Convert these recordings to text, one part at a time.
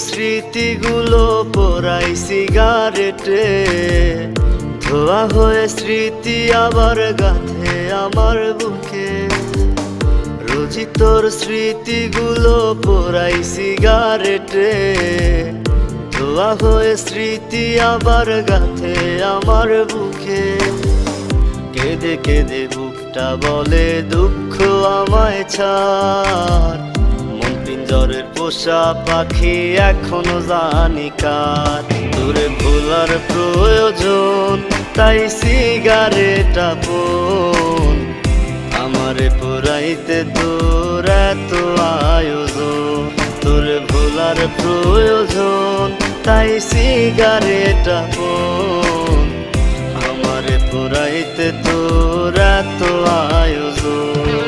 স্মৃতিগুলো পোড়াই সিগারেটে, ধোয়া হয়ে স্মৃতি আবার গাঁথে আমার বুকে। রোজই তোর স্মৃতিগুলো পোড়াই সিগারেটে, ধোয়া হয়ে স্মৃতি আবার গাঁথে আমার বুকে। কেঁদে কেঁদে বুকটা বলে দুঃখ আমায় ছাড়, মন পিঞ্জরের পোষা পাখি এখনো জানি কার। তোরে ভোলার প্রয়োজন তাই সিগারেট আপন, আমারে পোড়াইতে তোর এত আয়োজন। তোরে ভোলার প্রয়োজন তাই সিগারেট আপন, আমারে পোড়াইতে তোর এত আয়োজন।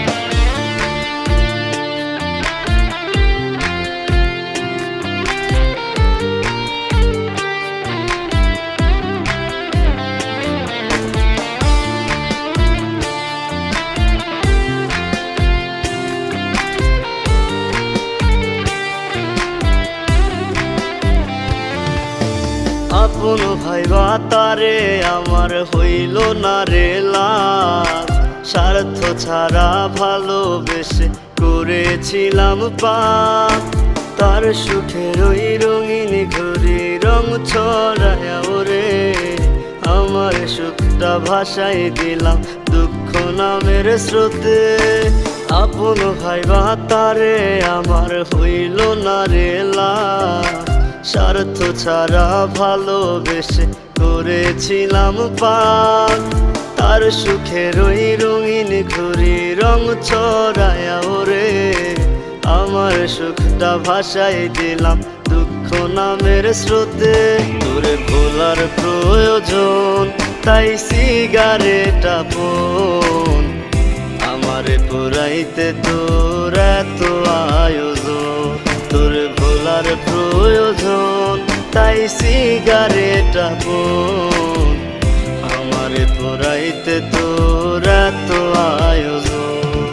আপন ভাইবা তারে আমার হইল না রে লাভ, স্বার্থ ছাড়া ভালোবেসে করেছিলাম পাপ। তার সুখের ওই রঙিন ঘুরি রং ছড়ায় ওরে, আমার সুখটা ভাসাই দিলাম দুঃখ নামের স্রোতে। আপন ভাইবা তারে আমার হইল না রে লাভ, স্বার্থ ছাড়া ভালোবেসে করেছিলাম পাপ। তার সুখের ওই রঙিন ঘুরি রং ছড়ায় ওরে, আমার সুখটা ভাসাই দিলাম দুঃখ নামের স্রোতে। তোরে ভোলার প্রয়োজন তাই সিগারেট আপন, আমারে পোড়াইতে তোর এত আয়োজন। তোরে ভোলার প্রয়োজন তাই সিগারেট আপন, আমারে পোড়াইতে তোর এত আয়োজন।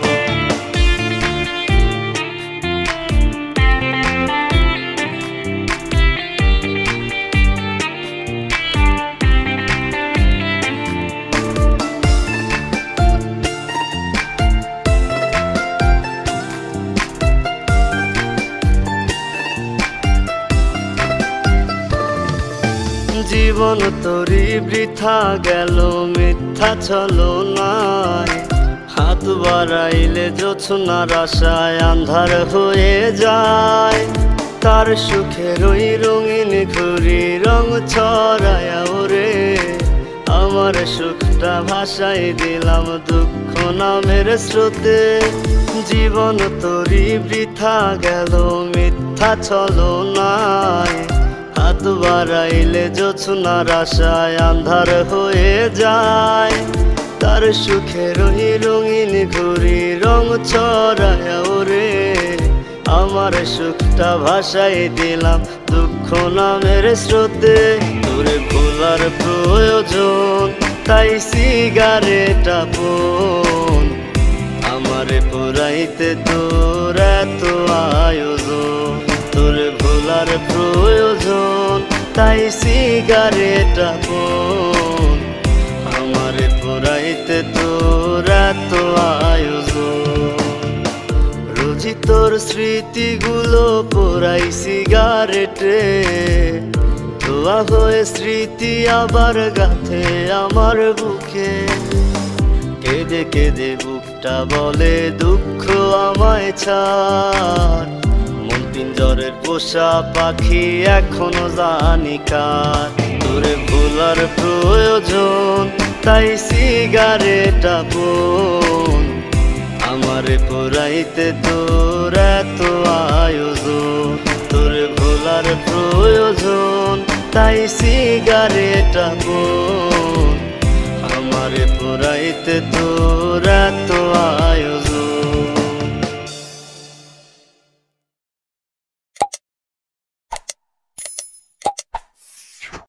জীবন তোরই বৃথা গেল মিথ্যা ছলনায়, হাত বাড়াইলে জোছনার আশায় আন্ধার হয়ে যায়। তার সুখের ওই রঙিন ঘুরি রং ছড়ায় ওরে, আমার সুখটা ভাসাই দিলাম দুঃখ নামের স্রোতে। জীবন তোরই বৃথা গেল মিথ্যা ছলনায়, হাত বাড়াইলে জোছনার আশায় আন্ধার হয়ে যায়। তার সুখের ওই রঙিন ঘুরি রং ছড়ায় ওরে, আমার সুখটা ভাসাই দিলাম দুঃখ নামের স্রোতে। তোরে ভোলার প্রয়োজন তাই সিগারেট আপন, আমারে পোড়াইতে তোর এত আয়োজন। তোরে ভোলার প্রয়োজন তাই সিগারেট আপন, আমারে পোড়াইতে তোর এত আয়োজন। রোজই তোর স্মৃতিগুলো পোড়াই সিগারেটে, ধোয়া হয়ে স্মৃতি আবার গাঁথে আমার বুকে। কেঁদে কেঁদে বুকটা বলে দুঃখ আমায় ছাড়, মন পিঞ্জরের পোষা পাখি এখনো জানি কার। তোরে ভোলার প্রয়োজন তাই সিগারেট আপন, আমারে পোড়াইতে তোর এত আয়োজন। তোরে ভোলার প্রয়োজন তাই সিগারেট আপন, আমারে পোড়াইতে তোর